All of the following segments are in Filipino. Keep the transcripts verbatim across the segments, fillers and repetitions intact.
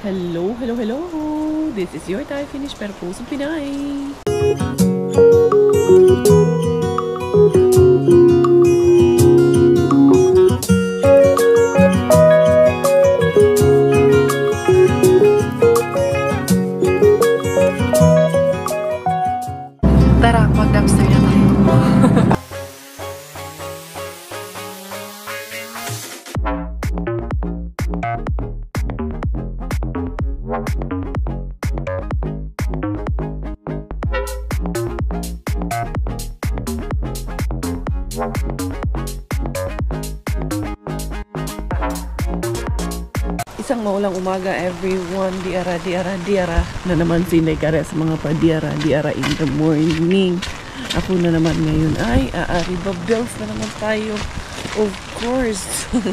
Hello, hello, hello! This is your Thai Finish pero pusong Pinay! Tara, mag-dumpster na tayo. Isang maulang umaga, everyone. Diara, diara, diara. Na naman sinay kare sa mga pa-diara, diara in the morning. Ako na naman ngayon ay aariba bills na naman tayo. Of course.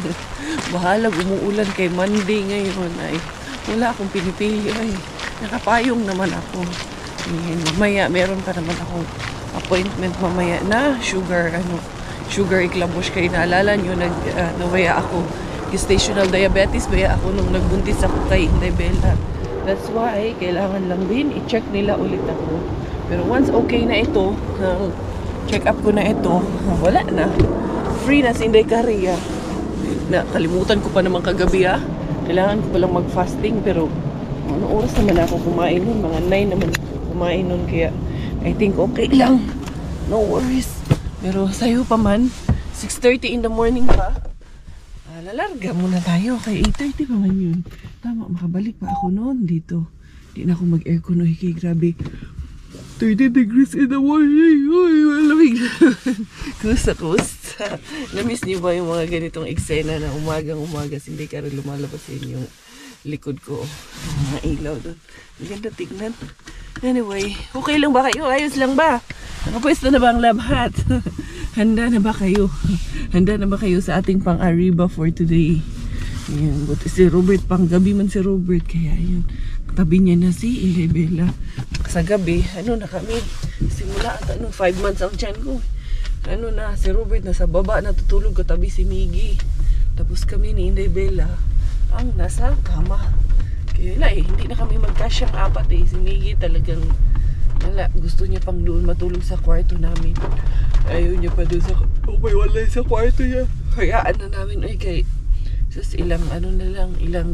Bahalag umuulan kay Monday ngayon ay wala akong pinipili ay nakapayong naman ako. Ayan, mamaya meron pa naman akong appointment mamaya na sugar ano sugar iklabush kay naalala nyo nag uh, nawaya ako gestational diabetes baya ako nung nagbuntis ako kay Inday Bella. That's why kailangan lang din i-check nila ulit ako. Pero once okay na ito, uh, check up ko na ito, wala na. Free na si Inday Karia. Na, kalimutan ko pa naman kagabi ah. Kailangan ko palang mag-fasting pero ano oras naman ako kumain nun? Mga nine naman ako kumain nun kaya I think okay lang. No worries. Pero sa'yo pa man, six thirty in the morning pa. Lalarga muna tayo kay eight thirty pa man yun. Tama, makabalik pa ako noon dito. Di na ako mag-aircon o hiki, grabe. thirty degrees in the morning. Uy, malamig na. Kusta, kusta. Namiss niyo ba yung mga ganitong eksena na umagang-umaga hindi ka rin lumalabas yung likod ko. Mga ilaw doon. Ang ganda tignan. Anyway, okay lang ba kayo? Ayos lang ba? Nakapwesto na ba ang lab hat? Handa na ba kayo? Handa na ba kayo sa ating pang-Ariba for today? Ayan, buti si Robert, pang gabi man si Robert. Kaya yun, tabi niya na si Inday Bella. Sa gabi, ano na kami, simula at ano, five months ang tiyan ko. Ano na, si Robert nasa baba, natutulog katabi si Miggy. Tapos kami ni Inday Bella ang nasa kama. Kaya wala eh, hindi na kami magkasyang apat eh. Si Miggy talagang wala, gusto niya pang doon matulog sa kwarto namin. Ayaw niya pa doon sa, oh may walay sa kwarto niya. Hayaan na namin ay kay sus ilang ano na lang, ilang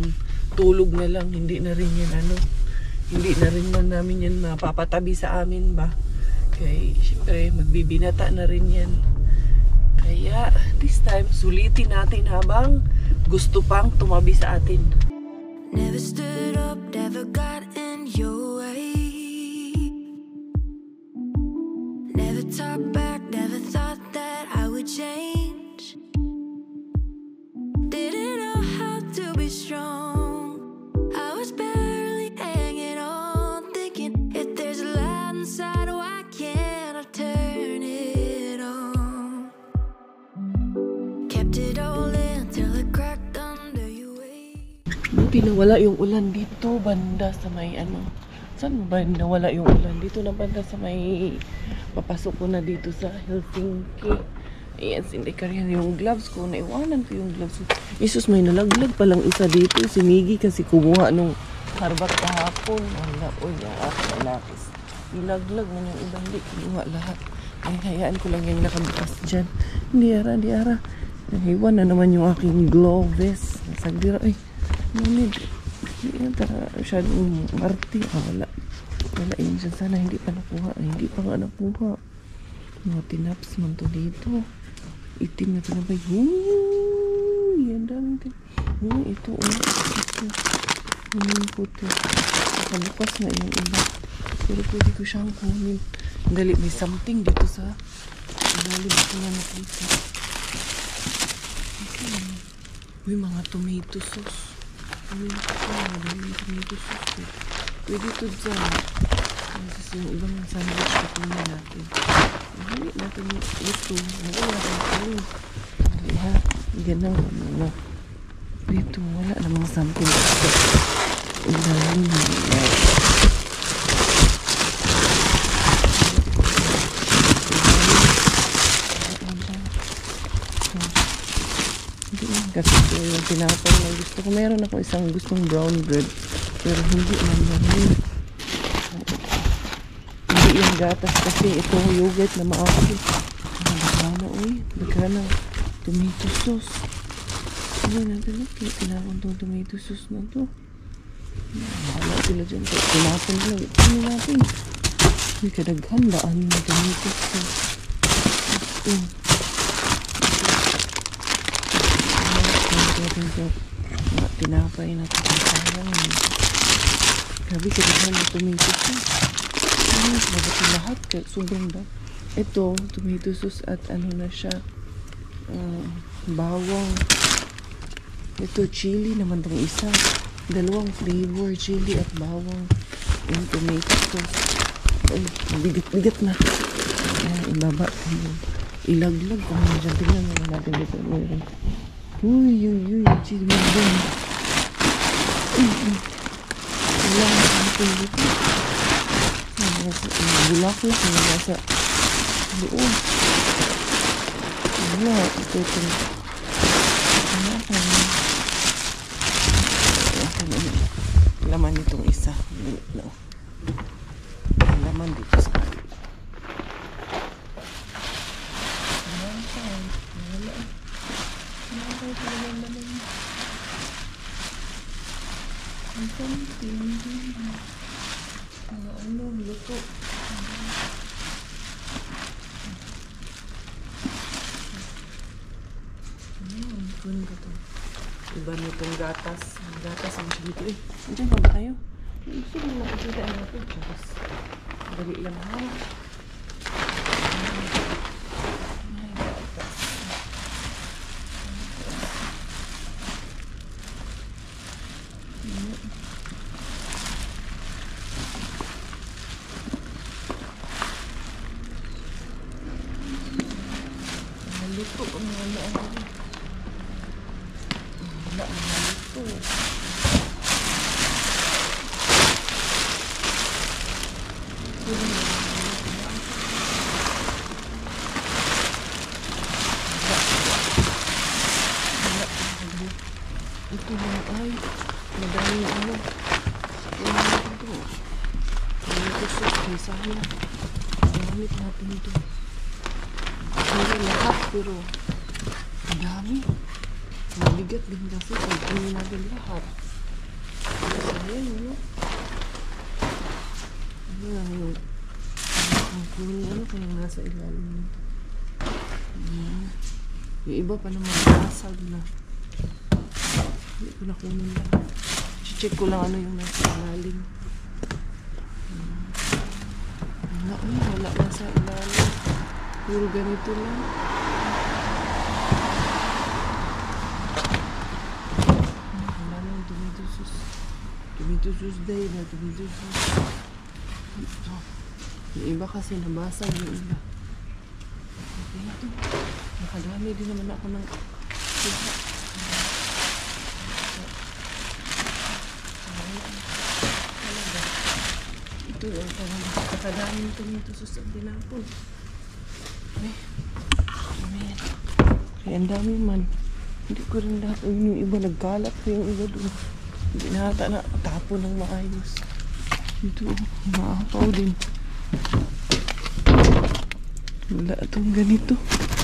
tulog na lang, hindi na rin yan ano, hindi na rin man namin yan mapapatabi sa amin ba. Kaya syempre magbibinata na rin yan. Kaya this time sulitin natin habang gusto pang tumabi sa atin. Never stood up, never got in your way. Never talk back, never thought that I would change. Didn't know how to be strong. I was barely hanging on, thinking if there's a light inside, why can't I turn it on? Kept it all in till it cracked under your weight. Buti nawala yung ulan dito, banda sa may ano. Saan ba nawala yung ulan? Dito na banda sa may papasok ko na dito sa Helsinki. Ayan, hindi ka rin yung gloves ko. Naiwanan ko yung gloves ko. Isus, may nalaglag palang isa dito. Si Miggy kasi kumuha nung harbat kahapon. Wala, o yung aking lapis. Nilaglag na yung ibang di. Kinuha lahat. Ay, hayaan ko lang yung nakabukas dyan. Diara, diara. Nahiwan na naman yung aking gloves. Nasagbira. Ay, nunid. Hindi yan tara. Masyadong marti. Ah, wala. Wala yun siya. Sana hindi pa nakuha. Ay, hindi pa nga nakuha. Mga tinaps man to dito. Itim na tinabay. Huuu! Yan dami din. Hmm, ito. Oh, ito. Humin po ito. Nakabukas na yung iba. Pero pwede ko siyang kunin. Dali, may something dito sa ilalim ko na nakita. Uy, mga tomato sauce. Uy, mga tomato sauce. Pwede ito dyan. Kasi yung ibang sandwich ko kunin natin. Hindi natin ito. Wala natin ito. Hindi ha. Ganang ano. Dito wala namang something dito. Ilalim na. Kasi ito yung tinapay na gusto Saka meron ako isang gustong brown bread. Pero hindi naman yun. Hindi yung gatas kasi ito yogurt na maaari. Nagkana, uy. Nagkana. Tomato sauce. Ano natin, kaya tinawag itong tomato sauce na to. Wala sila dyan. Tinapon nila. Ano natin? Uy, kadaghandaan na tomato sauce. Ito. Ito. Mga tinapay na ito. Sayang. Grabe, kadaghan na tomato sauce. Ano, nabati lahat. Kaya sobrang ba. Ito, tomato sauce at ano na siya. Uh, bawang. Ito, chili naman itong isa. Dalawang flavor, chili at bawang. Yung tomato sauce. Ay, bigat-bigat na. Ayan, ibaba. Ilaglag. Kung ano dyan, tingnan naman natin dito. Uy, uy, uy. Chili bawang. Uy, uy. Wala na natin dito. Bulak-bulak. Nasa doon. Wala. Ito, ito. Wala ka. Laman nitong isa. No. Laman dito sa kanila. Wala ka. Wala. Wala ka. Wala naman. Ang pang-tindi. Ano, ano, luto. Ano, kunin ko to. Iba nitong gatas. Gatas ang siya dito eh. Andiyan ba ba tayo? Gusto mo nakikita natin. Charas. Dali lang ha. Ay, gatas. Malito ko mga laan. Wala ang malito. Ito lang ay madami ano. Ito. Ito sa kisaya. Gamit natin ito. Hindi lahat pero ang dami. Mabigat din kasi pag hindi natin lahat. Sayang, ano? Ano lang yung ang kunin, ano kayang nasa ilalim nito? Ayan. Yung iba pa naman basag na. Hindi ko na kunin lahat. Check ko lang ano yung nasa ilalim. Wala, wala nasa ilalim. Puro ganito lang. Wala nang tomato sauce. Tomato sauce day na tomato sauce. Ito. Yung iba kasi nabasag yung iba. Okay ito. Nakadami din naman ako ng ito yung nakadaming tomato sauce ang tinapon. Ay, amen. Kaya ang dami man. Hindi ko rin lahat. Ay, yung iba nagkalat ko yung iba doon. Hindi na ata na tapon ng maayos. Ito, maapaw din. Wala itong ganito.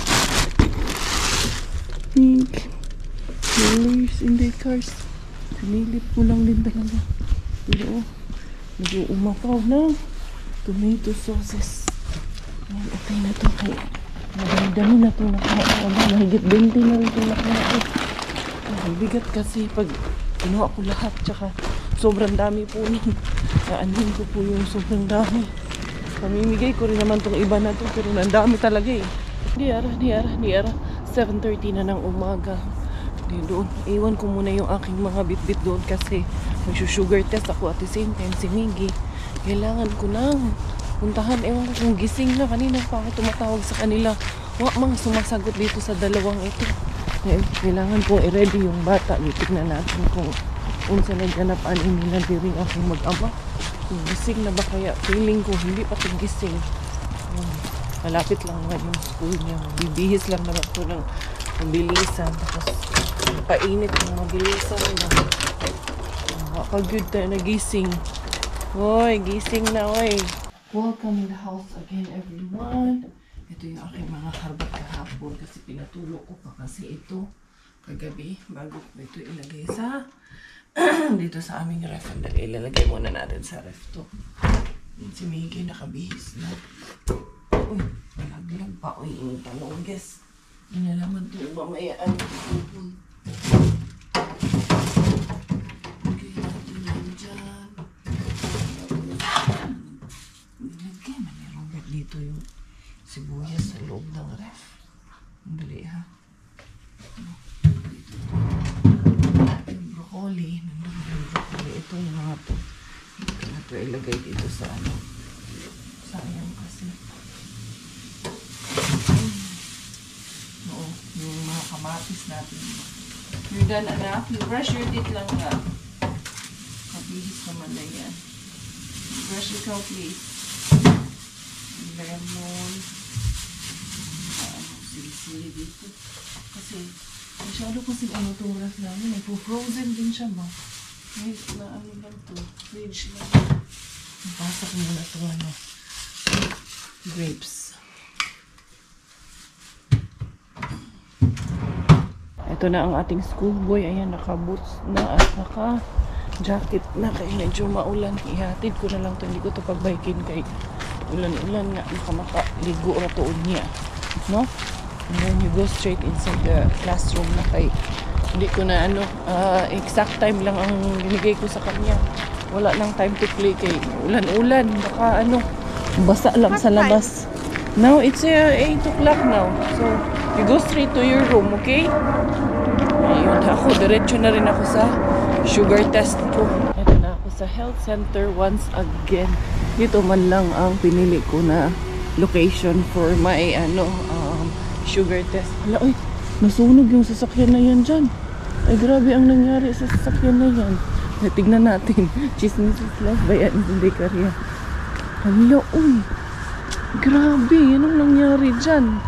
Pink. Colors in the cars. Pinilip ko lang din talaga. Pero, nag-uumapaw na. Tomato sauces. Ayan, okay na ito. Kaya, madami-dami na ito nakakaba. Mahigit twenty na rin ito nakakaba. Ang bigat kasi pag kinuha ko lahat. Tsaka, sobrang dami po nun. Aanin ko po yung sobrang dami. Pamimigay ko rin naman itong iba na ito. Pero nandami talaga eh. Diara, diara, diara. seven thirty na ng umaga. Di doon. Iwan ko muna yung aking mga bit-bit doon kasi mag-sugar test ako at the same time si Miggy. Kailangan ko nang puntahan. Ewan ko kung gising na. Kanina pa ako tumatawag sa kanila. Wak mang sumasagot dito sa dalawang ito. Eh, kailangan kong i-ready yung bata. Tignan natin kung unsa nagganap anin nila diring aking mag-ama. Kung gising na ba kaya? Feeling ko hindi pa ito gising. Um, malapit lang nga yung school niya. Bibihis lang naman ito ng bilisan. Tapos Painit ng mabilisan na. Makakagod tayo na gising. Hoy, gising na, oy. Welcome in the house again, everyone. Ito yung aking mga harbat kahapon kasi pinatulog ko pa kasi ito kagabi bago ko ito ilagay sa dito sa aming ref. Dali, ilalagay muna natin sa ref to. Si Miggy nakabihis na. Uy, malaglag pa. Uy, yung talong, guys. Hindi na naman ito mamayaan. Okay, natin yan dyan. Nilagay man ni Robert dito yung sibuyas sa loob ng ref. Dali, ha? Yung broccoli. Nandun yung broccoli. Ito yung mga to. Ito na ito ilagay dito sa ano. Sayang kasi. Oo, yung mga kamatis natin. You're done, anak. You brush your teeth lang nga. Kabihis naman na yan. Brush your ikaw, please. Lemon. Ano, sili-sili dito. Kasi, masyado kasi ano itong ref namin. Nagpo-frozen din siya ba? Wait, na ano lang to? Fridge lang. Pasak muna ito ano. Grapes. Ito na ang ating schoolboy. Ayan, naka-boots na at naka-jacket na. Kaya medyo maulan. Ihatid ko na lang ito. Hindi ko ito pagbaykin kay ulan-ulan nga. Makamaka-ligo na ito niya. No? And then you go straight inside the classroom na kay hindi ko na ano, uh, exact time lang ang binigay ko sa kanya. Wala nang time to play kay ulan-ulan. Baka ano, basa lang sa labas. Now, it's uh, eight o'clock now. So, you go straight to your room, okay? Ayun, ako, diretso na rin ako sa sugar test ko. Ito na ako sa health center once again. Dito man lang ang pinili ko na location for my ano, um, sugar test. Hala, oy, nasunog yung sasakyan na yan dyan. Ay, grabe ang nangyari sa sasakyan na yan. Ay, tignan natin. Chismis lang ba yan? Hindi karya. Hala, uy. Grabe, yan ang nangyari dyan.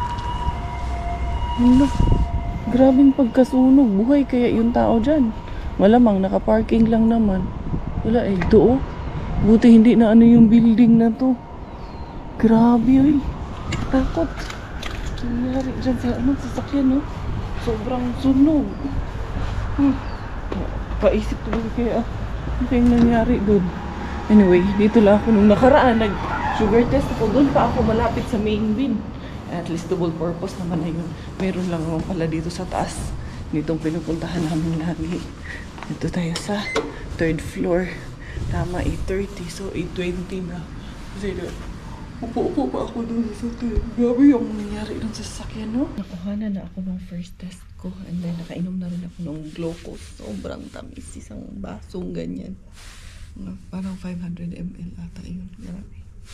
Hala, grabing pagkasunog. Buhay kaya yung tao dyan. Malamang, nakaparking lang naman. Wala eh, do. Buti hindi na ano yung building na to. Grabe, uy. Takot. Nangyari dyan sa ano, sasakyan, no? Sobrang sunog. Hmm. Paisip tuloy kaya ano kayong nangyari doon. Anyway, dito lang ako nung nakaraan. Nag-sugar test ako. Doon pa ako malapit sa main bin. At least double purpose naman na yun. Meron lang naman pala dito sa taas. Ditong pinupuntahan namin lagi. Dito tayo sa third floor. Tama, eight thirty. So, eight twenty na. Kasi upo-upo pa ako doon sa third. Grabe yung nangyari doon sa sasakyan, no? Nakuha na ako ng first test ko. And then, nakainom na rin ako ng glucose. Sobrang tamis. Isang basong ganyan. Parang five hundred milliliters ata yun. Grabe.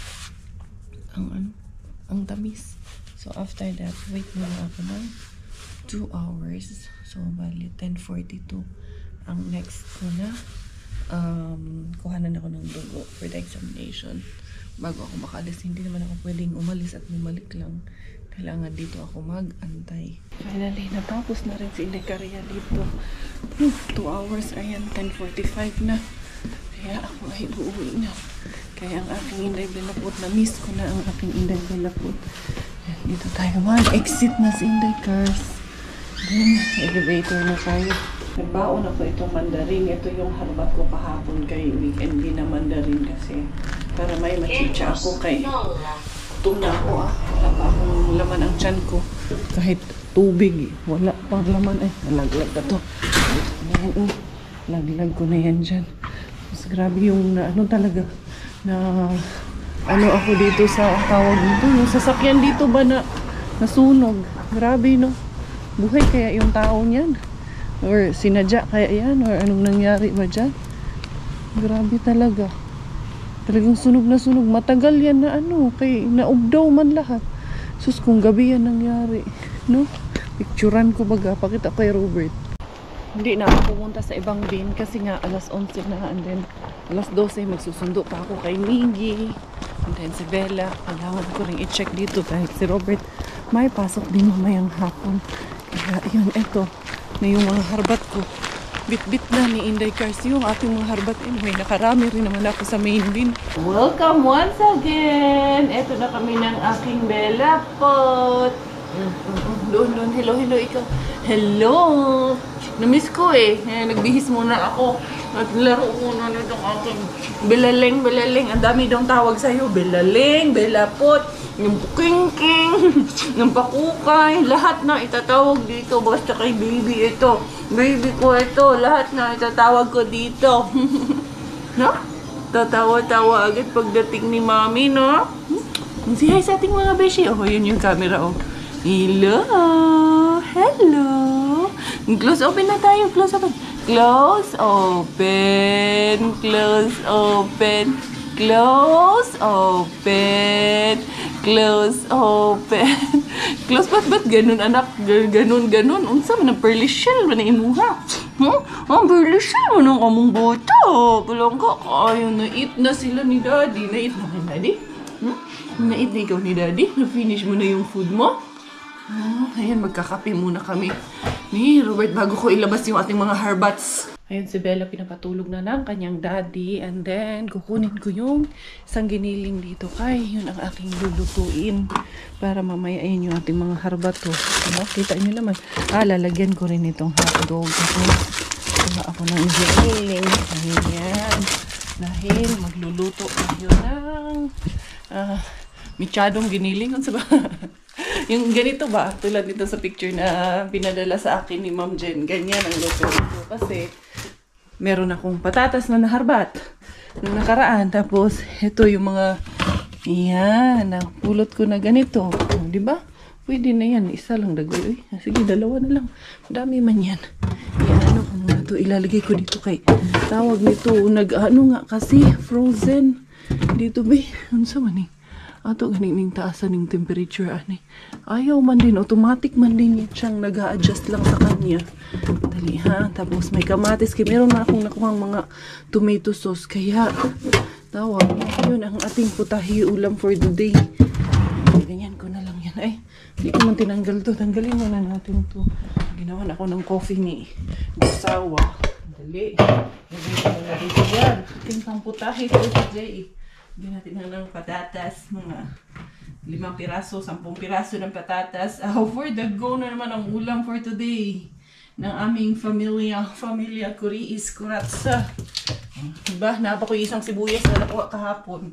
Ang ano? Ang tamis. So, after that, wait muna ako ng two hours. So, bali, ten forty-two. Ang next ko na, um, kuhanan ako ng dugo for the examination. Bago ako makalis, hindi naman ako pwedeng umalis at bumalik lang. Kailangan dito ako mag-antay. Finally, natapos na rin si Indecaria dito. Hmm, two hours, ayan, ten forty-five na. Kaya ako ay uuwi na. Kaya ang aking Inday Belaput, na-miss ko na ang aking Inday Belaput. Ayan, dito tayo mag-exit na si Inday Cars. Then, elevator na tayo. Nagbaon ako itong mandarin. Ito yung harbat ko kahapon kay weekend din na mandarin kasi para may machicha ako kay gutom na ako ah. Wala pa akong laman ang tiyan ko. Kahit tubig eh. Wala pang laman eh. Nalaglag na to. Ayan, oh. Laglag ko na yan dyan. Mas grabe yung na, ano talaga na ano ako dito sa tawag dito. Yung sasakyan dito ba na nasunog. Grabe no. Buhay kaya yung tao niyan. Or sinadya kaya yan. Or anong nangyari ba dyan. Grabe talaga. Talagang sunog na sunog. Matagal yan na ano. Kay naubdaw man lahat. Sus, kung gabi yan nangyari. No? Picturean ko baga. Pakita kay Robert. Hindi na ako pumunta sa ibang bin. Kasi nga alas onse na. And then alas dose magsusundo pa ako kay Miggy. And then si Bella. Kailangan ko rin i-check dito. Kahit si Robert may pasok din mamayang hapon. Kaya yun, eto. na yung mga harbat ko. Bit-bit na ni Inday Cars yung ating mga harbat. Anyway, nakarami rin naman ako sa main bin. Welcome once again! Ito na kami ng aking Bella Pot. Doon, doon. Hello, hello, ikaw. Hello! Namiss ko eh. eh nagbihis muna ako. At laro muna na itong aking Belaleng, Belaleng. Ang dami daw tawag sa'yo. Belaleng, Bella Pot, yung King-King, yung Pakukay. Lahat na itatawag dito. Basta kay baby ito. Baby ko ito. Lahat na itatawag ko dito. No? Tatawa-tawa agad pagdating ni Mami, no? Si hi sa ating mga beshi. Oh, yun yung camera, oh. Hello! Hello! Close open na tayo. Close open. Close open. Close open. Close open. Close open. Close ba't ba't ganun anak? Ganun ganun. Unsa man ang pearly shell man imuha? Huh? Ang pearly shell man ang among bata. Pulang ka kayo na-eat na sila ni Daddy. Na-eat na ni Daddy? Hmm? Na-eat na ikaw ni Daddy? Na-finish mo na yung food mo? Oh, ayan, magkakape muna kami ni Robert bago ko ilabas yung ating mga harbats. Ayan, si Bella pinapatulog na ng kanyang daddy. And then, kukunin ko yung isang giniling dito kay yun ang aking lulutuin. Para mamaya, ayan yung ating mga harbat to. Ano? Kita nyo naman. Ah, lalagyan ko rin itong hotdog. Kuha ako ng giniling. Ayan. Dahil magluluto tayo ng uh, michadong giniling. Ano ba? Yung ganito ba? Tulad dito sa picture na pinadala sa akin ni Ma'am Jen. Ganyan ang luto ko. Kasi meron akong patatas na naharbat nung nakaraan. Tapos ito yung mga yan. Napulot ko na ganito. O, diba? Pwede na yan. Isa lang dagoy. Sige, dalawa na lang. Dami man yan. Yan, ano ko muna ito. Ilalagay ko dito kay tawag nito. Nag, ano nga kasi frozen. Dito ba? Ano sa man eh? Ato ganing taasan ng temperature ani. Ayaw man din, automatic man din yan siyang nag-a-adjust lang sa kanya. Dali ha. Tapos may kamatis. Kaya meron na akong nakuhang mga tomato sauce. Kaya tawag. Yun ang ating putahi ulam for the day. Ganyan ko na lang yan. Ay, hindi ko man tinanggal to. Tanggalin mo na natin to. Ginawan ako ng coffee ni Gusawa. Dali. Dali ko na dito yan. Ating pang putahi for the day. Hindi natin na ng patatas, mga limang piraso, sampung piraso ng patatas. Uh, for the go na naman ang ulam for today ng aming familia, familia Kuriis Kuratsa. Diba? Napa ko isang sibuyas na nakuha kahapon.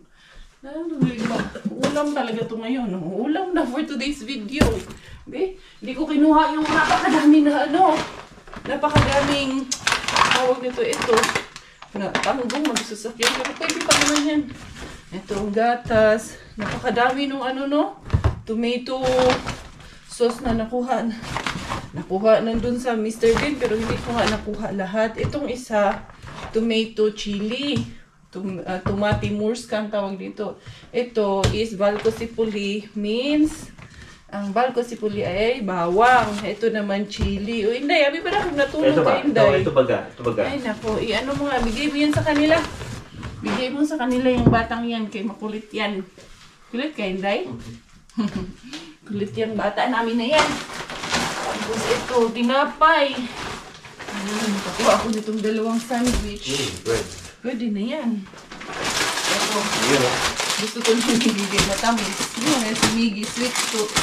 Ulam talaga ito ngayon. Ulam na for today's video. Okay? Hindi ko kinuha yung napakadami na ano, napakadaming tawag nito ito. Na tanggong magsusakyan. Pero pwede pa naman yan. Ito ang gatas. Napakadami nung ano no. Tomato sauce na nakuha. Nakuha nandun sa Mister Bean. Pero hindi ko nga nakuha lahat. Itong isa, tomato chili. Tum uh, tomati murska ang tawag dito. Ito is balcosipuli. Means ang balcosipuli ay bawang. Ito naman chili. O Inday, abi ba na kung natulog ito ka Inday? Ito, ito baga. Ito baga. Ay nako, i-ano mo nga. Bigay mo yan sa kanila. Bigay mo sa kanila yung batang yan. Kay makulit yan. Kulit ka Inday? Kulit yung bata namin na yan. Tapos ito, tinapay. Ayan, pakuha ako nitong dalawang sandwich. Mm, good. Pwede na yan. Ito. Yeah. Gusto ko nung bibigay matamis. Yun, si Miggy Sweet Tooth.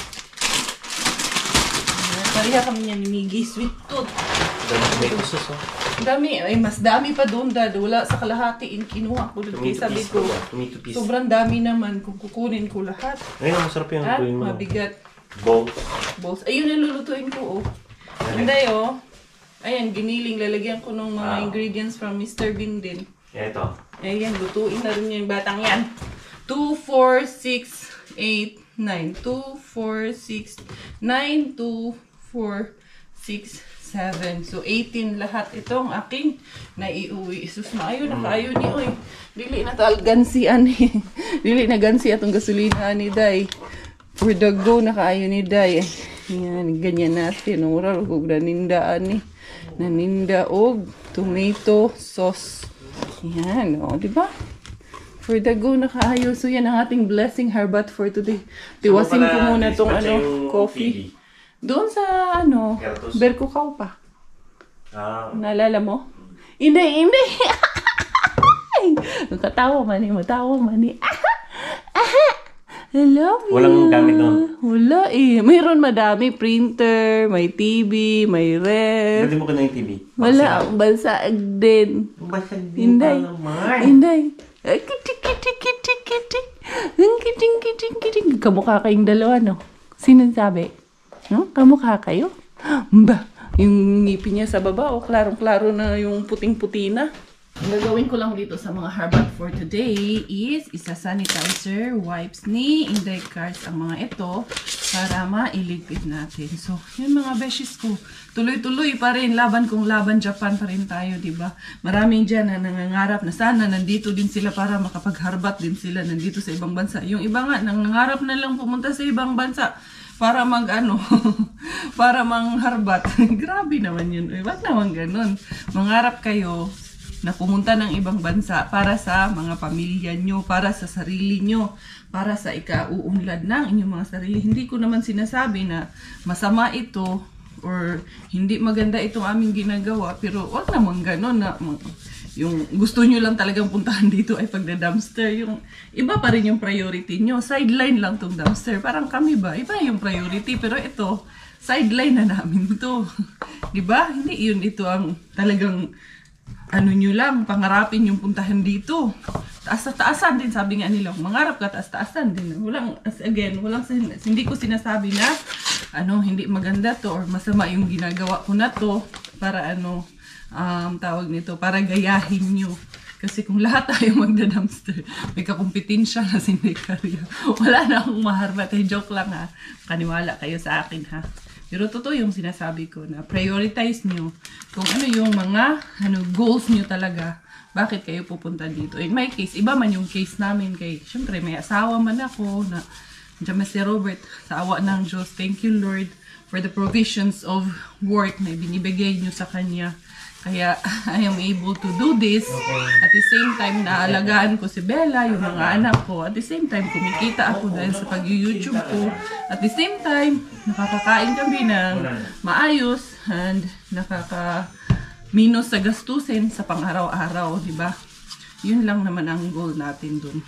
Pariha kami niya ni Miggy Sweet Tooth. May usos, oh. Dami. Ay, mas dami pa doon, Dad. Wala sa kalahati. In kinuha ko doon. Kaya sabi ko, sobrang dami naman kung kukunin ko lahat. Ayun, masarap yung At kunin mo. mabigat. Balls. Balls. Ayun, nalulutuin ko, oh. Hindi, oh. Ayan, giniling. Lalagyan ko ng mga Ah. ingredients from Mister Bean din. Ito. Ayan, lutuin na rin yung batang yan. two, four, six, eight, nine. two, four, six, nine, two, four, six, seven. So, eighteen lahat itong aking naiuwi. Isus, maayo na kaayo ni oy. Dili na tal gansian ni. Dili na gansi atong gasolina ni Day. For the go na kaayo ni Day. Yan, ganyan natin. Oral kog nanindaan ni. Naninda og tomato sauce. Yan, o, oh, di ba? For the go na kaayo. So, yan ang ating blessing herbat for today. Tiwasin ko muna tong ano, coffee. Doon sa, ano, Berkukaw pa. Ah, Naalala mo? Hindi, hindi. Katawa man eh, matawa man eh. I love you. Walang gamit doon? Wala eh. Mayroon madami. Printer, may T V, may ref. Dati mo ka na yung T V? Wala, balsaag din. Basag din Inday. pa naman. Inday. Ay, kitik, kitik, kitik, kitik. Ang kiting, kiting, kiting. Kamukha kayong dalawa, no? Sino sabi? No? Kamukha kayo? Ba? Yung ngipin niya sa baba, o klarong-klaro na yung puting-puti na. Ang gagawin ko lang dito sa mga harbot for today is isa sanitizer, wipes ni Inday Cars ang mga ito para mailigpit natin. So, yun mga beshes ko. Tuloy-tuloy pa rin. Laban kung laban, Japan pa rin tayo, diba? Maraming dyan na nangangarap na sana nandito din sila para makapag-harbot din sila nandito sa ibang bansa. Yung iba nga, nangangarap na lang pumunta sa ibang bansa para mag ano, para mangharbat. Grabe naman yun. Eh, wag naman ganun. Mangarap kayo na pumunta ng ibang bansa para sa mga pamilya nyo, para sa sarili nyo, para sa ikauunlad ng inyong mga sarili. Hindi ko naman sinasabi na masama ito or hindi maganda itong aming ginagawa, pero wag naman ganun na yung gusto nyo lang talagang puntahan dito ay pagda-dumpster. Yung iba pa rin yung priority nyo. Sideline lang tong dumpster. Parang kami ba? Iba yung priority, pero ito, sideline na namin ito. Diba? Hindi yun ito ang talagang ano nyo lang, pangarapin yung puntahan dito. Taas-taasan din, sabi nga nila. Mangarap ka, taas-taasan din. Walang, as again, walang, hindi ko sinasabi na, ano, hindi maganda to or masama yung ginagawa ko na to para ano, um, tawag nito, para gayahin nyo. Kasi kung lahat tayo magda-dumpster, may kakumpetensya na si Nekaria. Wala na akong maharbat. Hey, joke lang ha. Kaniwala kayo sa akin ha. Pero totoo yung sinasabi ko na prioritize nyo kung ano yung mga ano, goals nyo talaga. Bakit kayo pupunta dito? In my case, iba man yung case namin kay, syempre may asawa man ako na dyan si Robert, sa awa ng Diyos. Thank you Lord for the provisions of work na binibigay nyo sa kanya. Kaya I am able to do this. At the same time, naalagaan ko si Bella, yung mga anak ko. At the same time, kumikita ako dahil sa pag-YouTube ko. At the same time, nakakakain kami ng maayos and nakaka-minus sa gastusin sa pang-araw-araw, di ba? Yun lang naman ang goal natin dun.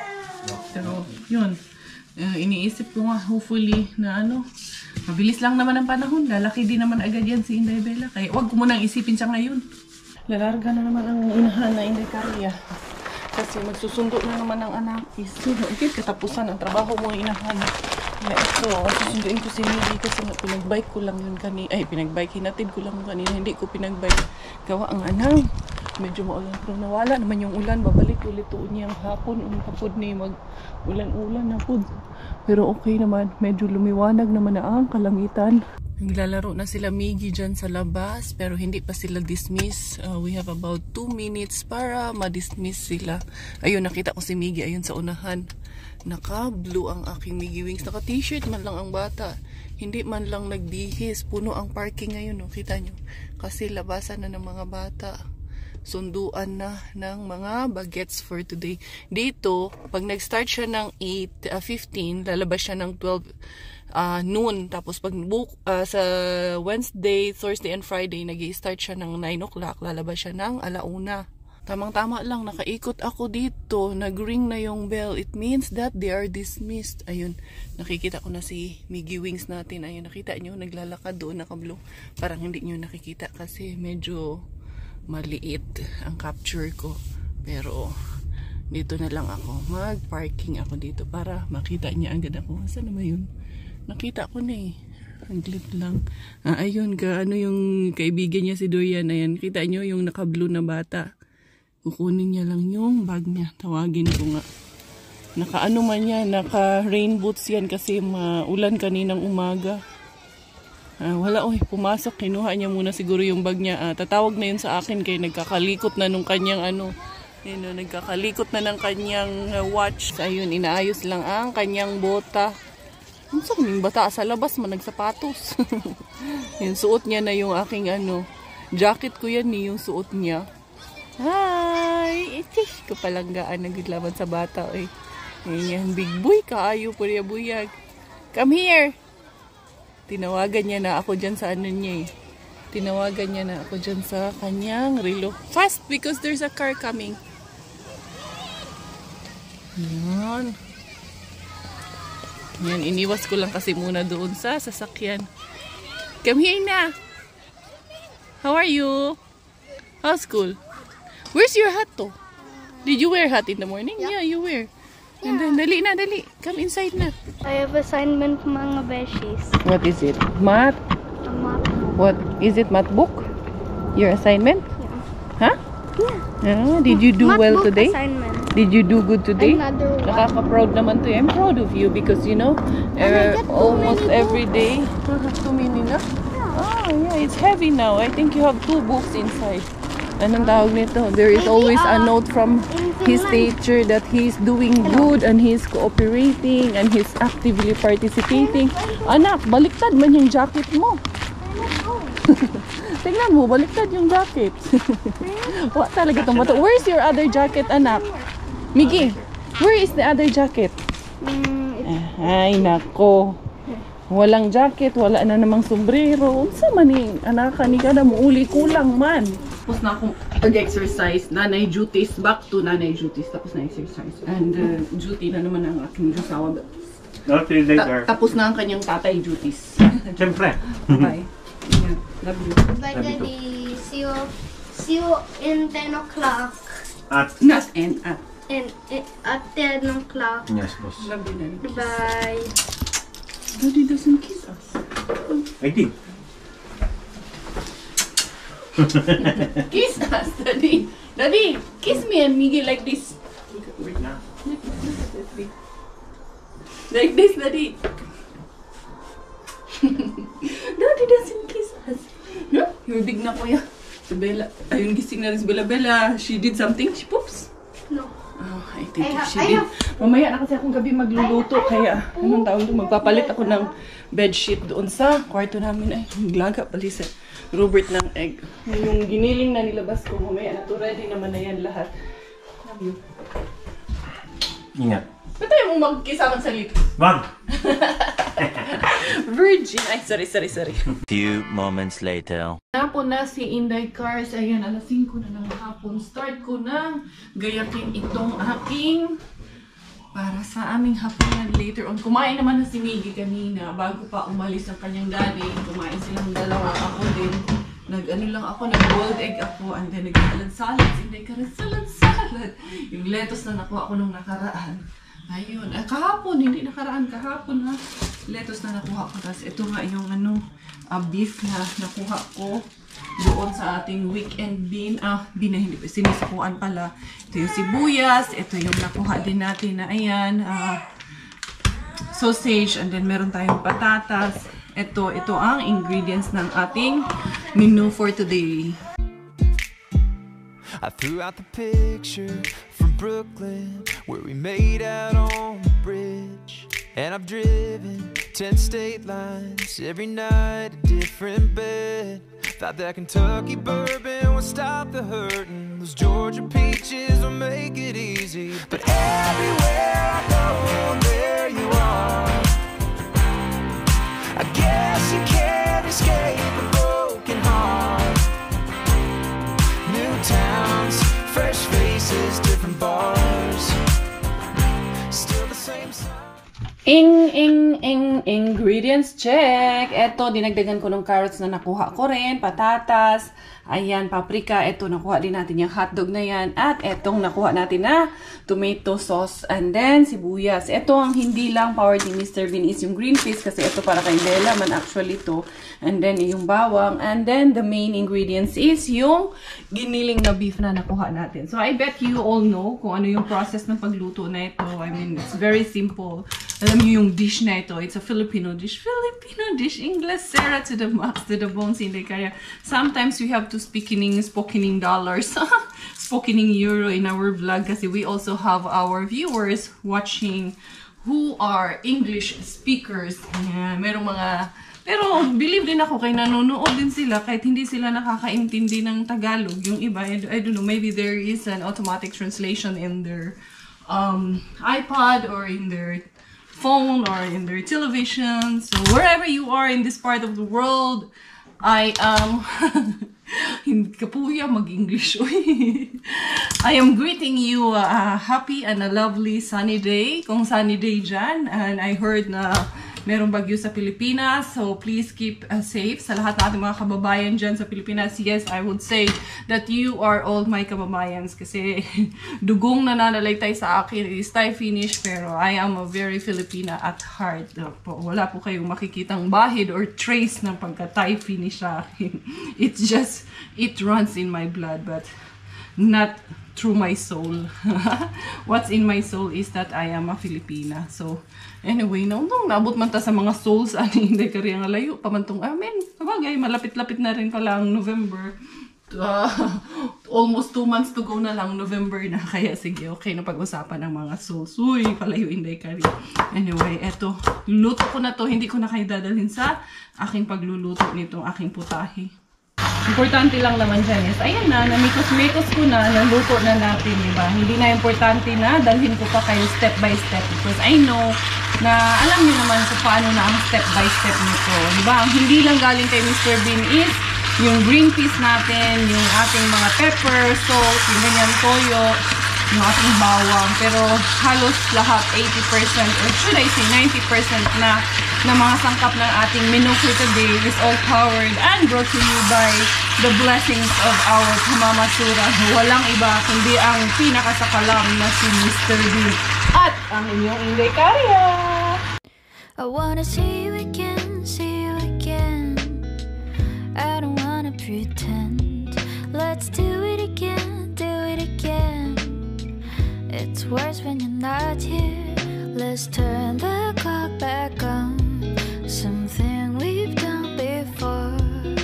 Pero yun, uh, iniisip ko nga hopefully na ano, mabilis lang naman ang panahon. Lalaki din naman agad yan si Inday Bella. Kaya wag ko munang isipin siya ngayon. Lalarga na naman ang inahan na Inday Caria. Kasi magsusundo na naman ang anak. Iso, okay, katapusan ang trabaho mo inahan. Kaya ito, susunduin ko si Miggy kasi nga pinagbike ko lang yun kanina. Ay, pinagbike, hinatid ko lang kanina. Hindi ko pinagbike. Gawa ang anang. Medyo maulan. Pero nawala naman yung ulan. Babalik ulit tuon niyang hapon. Ang kapod ni mag ulan-ulan na po. Pero okay naman. Medyo lumiwanag naman na ang kalangitan. Naglalaro na sila Miggy dyan sa labas. Pero hindi pa sila dismiss. Uh, we have about two minutes para ma-dismiss sila. Ayun, nakita ko si Miggy. Ayun sa unahan. Naka-blue ang aking Miggy Wings. Naka-t-shirt man lang ang bata. Hindi man lang nagbihis. Puno ang parking ngayon. No? Kita nyo. Kasi labasan na ng mga bata. Sunduan na ng mga bagets for today. Dito, pag nag-start siya ng eight fifteen, lalabas siya ng twelve uh, noon. Tapos pag book, uh, sa Wednesday, Thursday, and Friday, nag-i-start siya ng nine o'clock, lalabas siya ng alauna. Tamang-tama lang, nakaikot ako dito. Nag-ring na yung bell. It means that they are dismissed. Ayun, nakikita ko na si Miggy Wings natin. Ayun, nakita nyo, naglalakad doon, naka-blue. Parang hindi nyo nakikita kasi medyo maliit ang capture ko, pero dito na lang ako, mag-parking ako dito para makita niya agad ako. Saan na ba yun? Nakita ko na eh, ang lit lang. Ah, ayun, ka, ano yung kaibigan niya si Dorian, ayan, kita nyo yung naka-blue na bata, kukunin niya lang yung bag niya. Tawagin ko nga, naka-ano man yan, naka-rain boots yan kasi maulan kaninang umaga. Ah, wala, oy, pumasok, kinuha niya muna siguro yung bag niya. Ah, tatawag na yun sa akin kay nagkakalikot na nung kanyang ano, yun, no, nagkakalikot na ng kanyang uh, watch. So, ayun, inaayos lang ang kanyang bota. Ang sa kaming bata sa labas man nagsapatos. Yung suot niya na yung aking ano, jacket ko yan ni yung suot niya. Hi! Itish, kapalanggaan naglaban sa bata, oy. Ayun yan, big boy, kaayo po niya buyag. Come here! Tinawagan niya na ako dyan sa ano niya eh. Tinawagan niya na ako dyan sa kanyang relo. Fast because there's a car coming. Yan. Yan, iniwas ko lang kasi muna doon sa sasakyan. Come here na. How are you? How's school? Where's your hat to? Did you wear hat in the morning? Yeah, yeah you wear. Yeah. And then, dali na, dali. Come inside na. I have assignment mga beshies. What is it? Math? A math book. What? Is it math book? Your assignment? Yeah. Huh? Yeah. Uh, did you do math well book today? Assignment. Did you do good today? Another one. Nakaka-proud naman to. I'm proud of you because you know, uh, get too almost many every day. Too many na? Oh, yeah, it's heavy now. I think you have two books inside. Anong tawag nito? There is Maybe, always a uh, note from his teacher that he's doing good and he's cooperating and he's actively participating. Anak, baliktad man yung jacket mo. Tingnan mo, baliktad yung jacket. What talaga itong bato? Where's your other jacket, anak? Miggy, where is the other jacket? Mm, Ay, nako. Walang jacket, wala na namang sombrero. Unsa man ni anak ni kada mo uli kulang man. Tapos na akong pag-exercise, nanay duties, back to nanay duties, tapos na exercise. And uh, duty na naman ang aking josawa. Not till later. Ta tapos na ang kanyang tatay duties. Siyempre. Bye. Yeah, love you. Bye, Daddy. See you, see you in ten o'clock. At. Not and at. In, in, at ten o'clock. Yes, boss. Love you, Daddy. Bye. Daddy doesn't kiss us. I did. Kiss us, Daddy. Daddy, kiss me and Miggy like this. Wait na. Like this, Daddy. Daddy doesn't kiss us. No? You're big na, kuya. Si Bella. Ayun, gising na rin si Bella. Bella, she did something? She poops? No. Oh, I think I if ha- she I did. have- Mamaya na kasi akong gabi magluluto. Kaya, anong tawag doon? Magpapalit ako ng bedsheet doon sa kwarto namin. Ay, maglaga pali sa Robert ng egg. Yung giniling na nilabas ko, mamaya na to. Ready naman na yan lahat. Love you. Ingat. Ba't tayo mong magkisamang salita? Wag! Virgin. Ay, sorry, sorry, sorry. Few moments later. Hapon na si Inday Cars. Ayan, alas singko na ng hapon. Start ko na gayakin itong aking para sa aming hapunan later on. Kumain naman na si Miggy kanina bago pa umalis ang kanyang daddy. Kumain silang dalawa. Ako din. Nag-ano lang ako, nag-boiled egg ako. And then nag-salad-salad. Si Inday Cars, salad-salad. Yung lettuce na nakuha ko nung nakaraan. Ayun. Eh, kahapon, hindi nakaraan. Kahapon na. Lettuce na nakuha ko. Tapos ito nga yung ano, uh, beef na nakuha ko doon sa ating weekend bean. Ah, bean na hindi. Sinisukuan pala. Ito yung sibuyas. Ito yung nakuha din natin na ayan. Uh, sausage. And then meron tayong patatas. Ito, ito ang ingredients ng ating menu for today. I threw out the picture from Brooklyn where we made out on the bridge. And I've driven ten state lines, every night a different bed. Thought that Kentucky bourbon would stop the hurting, those Georgia peaches will make it easy. But everywhere I go, there you are. I guess you can't escape a broken heart. New towns, fresh faces, different bars. Still the same song. Ing, ing, ing, ingredients check. Ito, dinagdagan ko ng carrots na nakuha ko rin. Patatas. Ayan, paprika. Ito, nakuha din natin yung hotdog na yan. At etong nakuha natin na tomato sauce. And then, sibuyas. Ito ang hindi lang powered ni Mister Bean is yung green peas. Kasi ito para kay Bella man actually to. And then, yung bawang. And then, the main ingredients is yung giniling na beef na nakuha natin. So, I bet you all know kung ano yung process ng pagluto na ito. I mean, it's very simple. Alam niyo yung dish na ito. It's a Filipino dish. Filipino dish. English, Sarah to the max, to the bones. Hindi kaya. Sometimes we have to speak in spoken in dollars. Spoken in euro in our vlog. Kasi we also have our viewers watching who are English speakers. Yeah, merong mga... Pero believe din ako kay nanonood din sila kahit hindi sila nakakaintindi ng Tagalog. Yung iba, I, I don't know, maybe there is an automatic translation in their um, iPod or in their phone or in their television. So wherever you are in this part of the world, I am... Hindi ka po yan mag-English. I am greeting you a happy and a lovely sunny day. Kung sunny day dyan. And I heard na merong bagyo sa Pilipinas. So please keep uh, safe sa lahat natin mga kababayan dyan sa Pilipinas. Yes, I would say that you are all my kababayans. Kasi dugong nananalaytay sa akin is Thai finish. Pero I am a very Filipina at heart. Wala po kayong makikitang bahid or trace ng pagka-Thai finish sa akin. It's just, it runs in my blood. But not through my soul. What's in my soul is that I am a Filipina. So, anyway, nung no, naabot man ta sa mga souls, ani hindi ka rin ang layo. Pamantong, amen. Kabagay, malapit-lapit na rin pala ang November. Uh, almost two months to go na lang, November na. Kaya sige, okay na pag-usapan ng mga souls. Uy, palayo, hindi ka rin. Anyway, eto, luto ko na to. Hindi ko na kayo dadalhin sa aking pagluluto nito, aking putahe. Importante lang naman dyan is, ayan na, namikos-mikos ko na, naluto na natin, diba? Hindi na importante na, dalhin ko pa kayo step by step because I know na alam niyo naman sa paano na ang step by step nito, diba? Ang hindi lang galing kay Mister Bean is yung green peas natin, yung ating mga pepper, salt, yung ganyan toyo, yung ating bawang, pero halos lahat eighty percent or should I say ninety percent na na mga sangkap ng ating menu for today is all powered and brought to you by the blessings of our pamamasura. Walang iba kundi ang pinakasakalam na si Mister Bean at ang inyong Inday Karya. I wanna see you again, see you again. I don't wanna pretend. Let's do it again, do it again. It's worse when you're not here. Let's turn the clock back on. Something we've done before.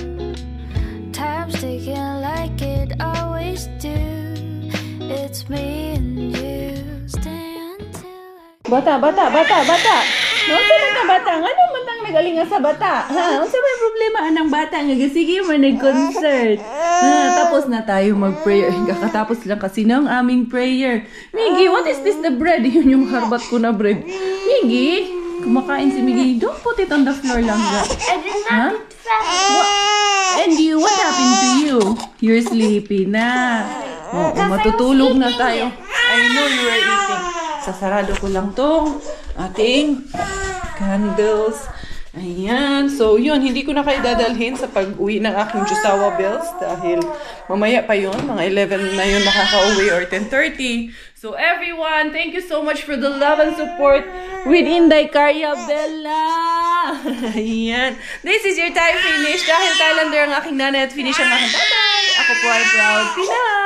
Time's ticking like it always do. It's me and you. Stay until I... Bata, bata, bata, bata! Unsa man ka bata? Ano man tang nagalinga sa bata? Ha? Unsa may problema anang bata nga sige man nag-concert? Ha, tapos na tayo mag-prayer. Kakatapos lang kasi ng aming prayer. Miggy, what is this the bread? Yun yung harbat ko na bread. Miggy, kumakain si Miggy. Don't put it on the floor lang. I did not Huh? eat fat. What? And you, what happened to you? You're sleepy na. Oo, matutulog na tayo. I know you were eating. Sasarado ko lang tong ating candles. Ayan. So, yun. Hindi ko na kayo dadalhin sa pag-uwi ng aking Jusawa Bells dahil mamaya pa yun. Mga eleven na yun makaka-uwi or ten thirty. So, everyone, thank you so much for the love and support with Inday Karya Bella. Ayan. This is your Thai finish. Dahil Thailander ang aking nanay at finish ang aking tatay. Ako po ay proud Pinay.